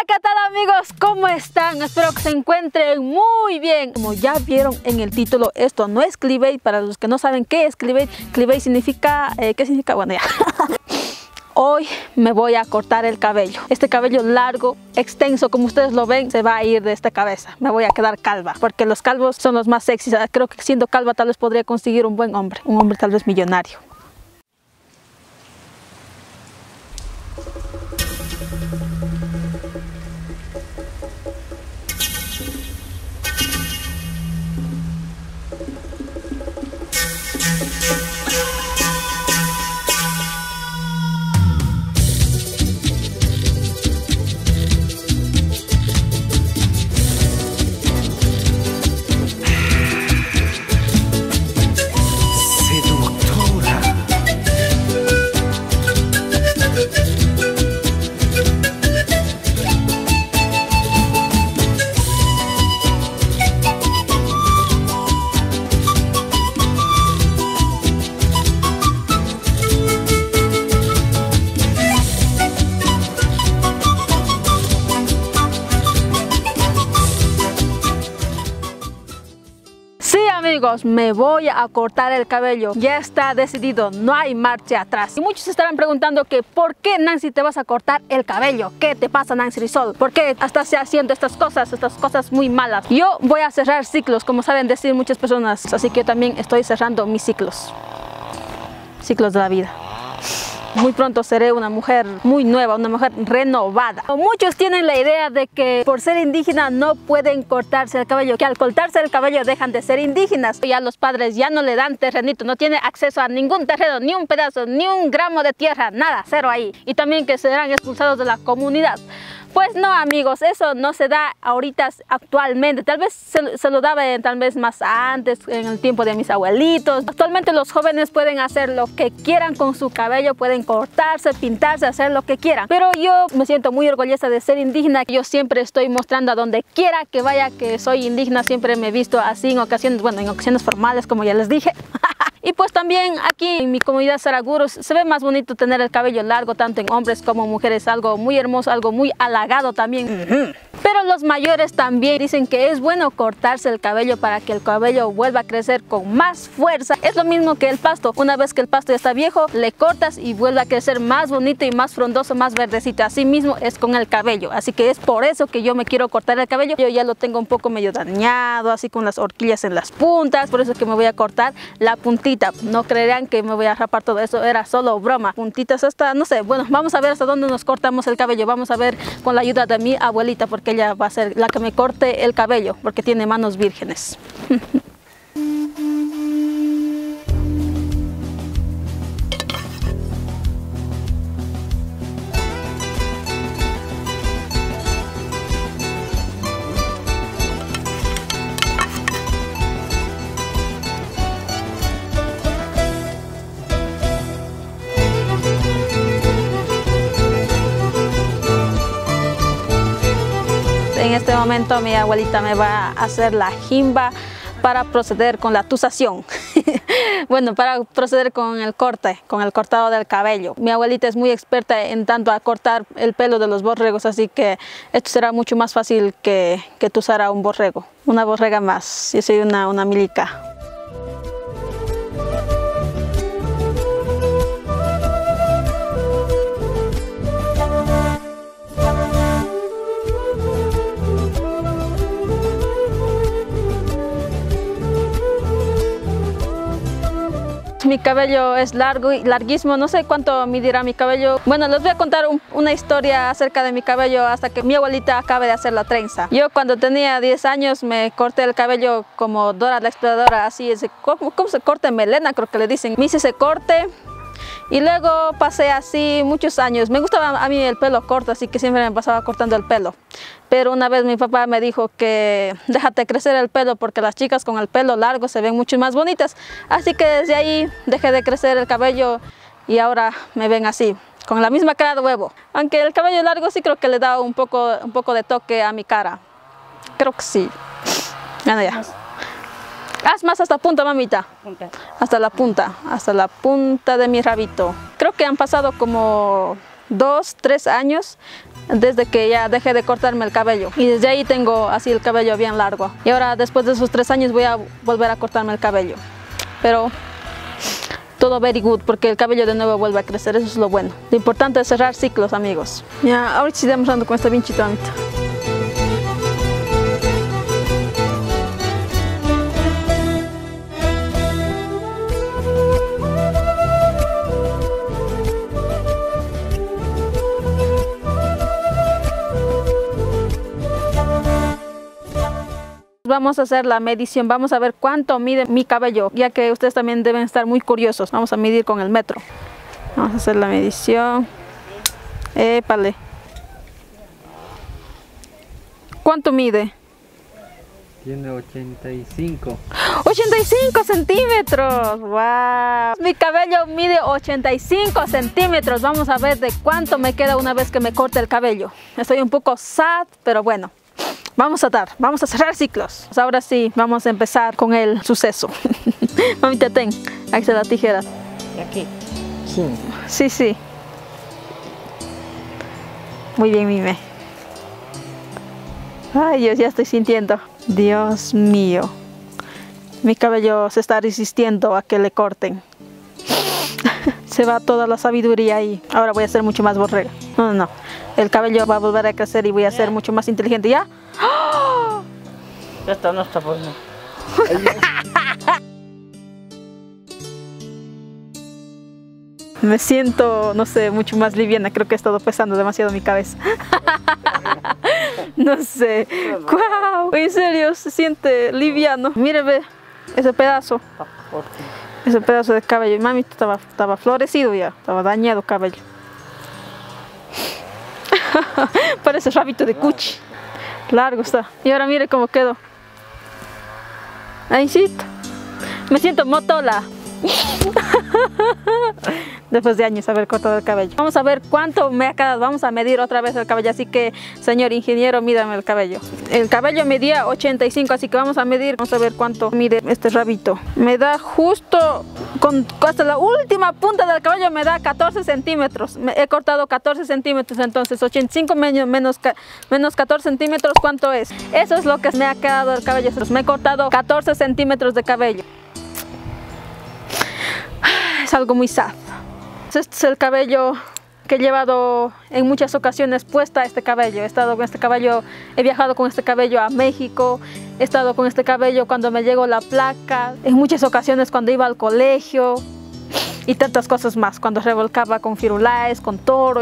¿Qué tal amigos? ¿Cómo están? Espero que se encuentren muy bien. Como ya vieron en el título, esto no es clickbait. Para los que no saben qué es clickbait, clickbait significa... ¿qué significa? Bueno, ya. Hoy me voy a cortar el cabello. Este cabello largo, extenso, como ustedes lo ven, se va a ir de esta cabeza. Me voy a quedar calva, porque los calvos son los más sexys. Creo que siendo calva tal vez podría conseguir un buen hombre. Un hombre tal vez millonario. Amigos, me voy a cortar el cabello. Ya está decidido, no hay marcha atrás. Y muchos estarán preguntando que ¿por qué, Nancy, te vas a cortar el cabello? ¿Qué te pasa, Nancy Rizol? ¿Por qué estás haciendo estas cosas muy malas? Yo voy a cerrar ciclos, como saben decir muchas personas. Así que yo también estoy cerrando mis ciclos. Ciclos de la vida. Muy pronto seré una mujer muy nueva, una mujer renovada. Muchos tienen la idea de que por ser indígena no pueden cortarse el cabello, que al cortarse el cabello dejan de ser indígenas. Ya los padres ya no le dan terrenito, no tiene acceso a ningún terreno, ni un pedazo, ni un gramo de tierra, nada, cero ahí. Y también que serán expulsados de la comunidad. Pues no, amigos, eso no se da ahorita actualmente. Tal vez se lo daba tal vez más antes, en el tiempo de mis abuelitos. Actualmente los jóvenes pueden hacer lo que quieran con su cabello, pueden cortarse, pintarse, hacer lo que quieran. Pero yo me siento muy orgullosa de ser indígena. Yo siempre estoy mostrando a donde quiera que vaya que soy indígena. Siempre me he visto así en ocasiones, bueno, en ocasiones formales, como ya les dije. Y pues también aquí en mi comunidad Saraguros se ve más bonito tener el cabello largo, tanto en hombres como mujeres. Algo muy hermoso, algo muy halagado también. Pero los mayores también dicen que es bueno cortarse el cabello para que el cabello vuelva a crecer con más fuerza. Es lo mismo que el pasto. Una vez que el pasto ya está viejo, le cortas y vuelve a crecer más bonito y más frondoso, más verdecito. Así mismo es con el cabello. Así que es por eso que yo me quiero cortar el cabello. Yo ya lo tengo un poco medio dañado, así con las horquillas en las puntas. Por eso que me voy a cortar la puntita. No creerán que me voy a rapar todo eso, era solo broma. Puntitas hasta, no sé, bueno, vamos a ver hasta dónde nos cortamos el cabello. Vamos a ver con la ayuda de mi abuelita, porque ella va a ser la que me corte el cabello, porque tiene manos vírgenes. En este momento mi abuelita me va a hacer la jimba para proceder con la tusación. Bueno, para proceder con el corte, con el cortado del cabello. Mi abuelita es muy experta en tanto a cortar el pelo de los borregos, así que esto será mucho más fácil que tusar a un borrego. Una borrega más, yo soy una milica. Mi cabello es largo y larguísimo, no sé cuánto medirá mi cabello. Bueno, les voy a contar una historia acerca de mi cabello hasta que mi abuelita acabe de hacer la trenza. Yo cuando tenía 10 años me corté el cabello como Dora la Exploradora, así, ¿cómo se corta? Melena, creo que le dicen. Me hice ese corte y luego pasé así muchos años. Me gustaba a mí el pelo corto, así que siempre me pasaba cortando el pelo. Pero una vez mi papá me dijo que déjate crecer el pelo porque las chicas con el pelo largo se ven mucho más bonitas. Así que desde ahí dejé de crecer el cabello y ahora me ven así, con la misma cara de huevo. Aunque el cabello largo sí creo que le da un poco de toque a mi cara. Creo que sí. Bueno, ya. Haz más hasta punta, mamita. Punta. Hasta la punta de mi rabito. Creo que han pasado como 2, 3 años desde que ya dejé de cortarme el cabello. Y desde ahí tengo así el cabello bien largo. Y ahora después de esos 3 años voy a volver a cortarme el cabello. Pero todo very good, porque el cabello de nuevo vuelve a crecer, eso es lo bueno. Lo importante es cerrar ciclos, amigos. Ya, ahorita sí estamos con esta pinche tonita. Vamos a hacer la medición, vamos a ver cuánto mide mi cabello, ya que ustedes también deben estar muy curiosos. Vamos a medir con el metro. Vamos a hacer la medición. Épale. ¿Cuánto mide? Tiene 85. 85 centímetros. ¡Wow! Mi cabello mide 85 centímetros. Vamos a ver de cuánto me queda una vez que me corte el cabello. Estoy un poco sad, pero bueno. Vamos a cerrar ciclos. Ahora sí, vamos a empezar con el suceso. Mamita, ten, ahí está la tijera. ¿Aquí? Sí. Sí, sí. Muy bien, Mime. Ay, Dios, ya estoy sintiendo. Dios mío. Mi cabello se está resistiendo a que le corten. Se va toda la sabiduría ahí. Ahora voy a ser mucho más borrega. No, no, no. El cabello va a volver a crecer y voy a ser mucho más inteligente. ¿Ya? ¡Oh! Esta no está buena. Me siento, no sé, mucho más liviana. Creo que he estado pesando demasiado mi cabeza. No sé. ¡Wow! En serio, se siente liviano. Mire, ve, ese pedazo. Ese pedazo de cabello. Mami, estaba florecido ya. Estaba dañado cabello. Parece rabito de cuchi. Largo está. Y ahora mire cómo quedó. Ahícito. Me siento motola. Después de años haber cortado el cabello. Vamos a ver cuánto me ha quedado. Vamos a medir otra vez el cabello. Así que, señor ingeniero, mídame el cabello. El cabello medía 85, así que vamos a medir. Vamos a ver cuánto mide este rabito. Me da justo, hasta la última punta del cabello me da 14 centímetros. He cortado 14 centímetros, entonces 85 menos 14 centímetros, ¿cuánto es? Eso es lo que me ha quedado el cabello. Me he cortado 14 centímetros de cabello. Es algo muy sad. Este es el cabello que he llevado en muchas ocasiones puesta este cabello. He estado con este cabello, he viajado con este cabello a México, he estado con este cabello cuando me llegó la placa, en muchas ocasiones cuando iba al colegio y tantas cosas más, cuando revolcaba con Firulais, con Toro.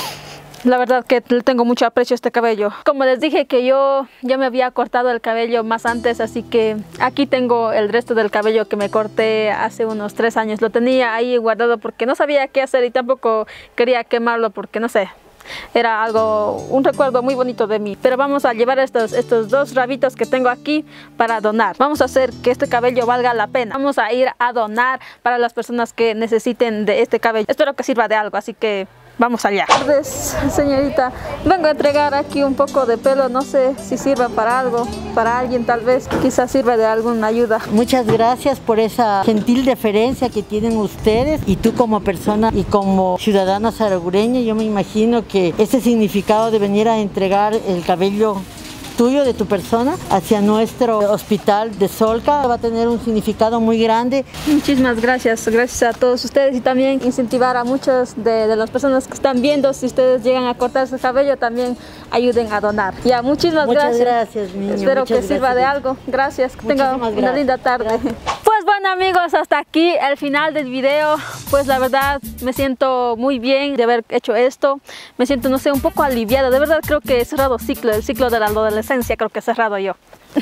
La verdad que le tengo mucho aprecio a este cabello. Como les dije que yo ya me había cortado el cabello más antes, así que aquí tengo el resto del cabello que me corté hace unos 3 años. Lo tenía ahí guardado porque no sabía qué hacer y tampoco quería quemarlo porque no sé. Era un recuerdo muy bonito de mí. Pero vamos a llevar estos 2 rabitos que tengo aquí para donar. Vamos a hacer que este cabello valga la pena. Vamos a ir a donar para las personas que necesiten de este cabello. Espero que sirva de algo, así que vamos allá. Buenas tardes, señorita. Vengo a entregar aquí un poco de pelo. No sé si sirva para algo, para alguien tal vez. Quizás sirva de alguna ayuda. Muchas gracias por esa gentil deferencia que tienen ustedes. Y tú como persona y como ciudadana saragureña, yo me imagino que ese significado de venir a entregar el cabello tuyo, de tu persona, hacia nuestro hospital de Solca va a tener un significado muy grande. Muchísimas gracias, gracias a todos ustedes y también incentivar a muchas de las personas que están viendo, si ustedes llegan a cortarse el cabello, también ayuden a donar. Ya, muchas gracias, niño. Espero que sirva de algo. Gracias, que tengan una linda tarde. Gracias. Pues bueno, amigos, hasta aquí el final del video. Pues la verdad me siento muy bien de haber hecho esto. Me siento, no sé, un poco aliviada. De verdad creo que he cerrado el ciclo de la adolescencia, creo que he cerrado yo.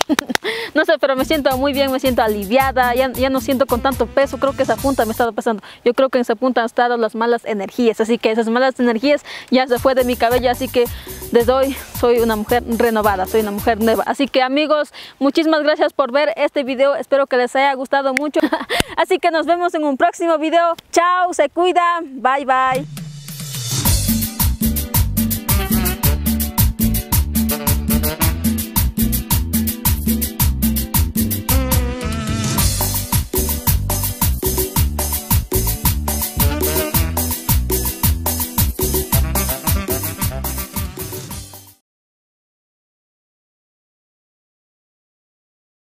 No sé, pero me siento muy bien, me siento aliviada, ya no siento con tanto peso. Creo que esa punta me ha estado pesando. Yo creo que en esa punta han estado las malas energías, así que esas malas energías ya se fue de mi cabello, así que desde hoy soy una mujer renovada, soy una mujer nueva. Así que amigos, muchísimas gracias por ver este video, espero que les haya gustado mucho. Así que nos vemos en un próximo video. Chao, se cuidan, bye bye.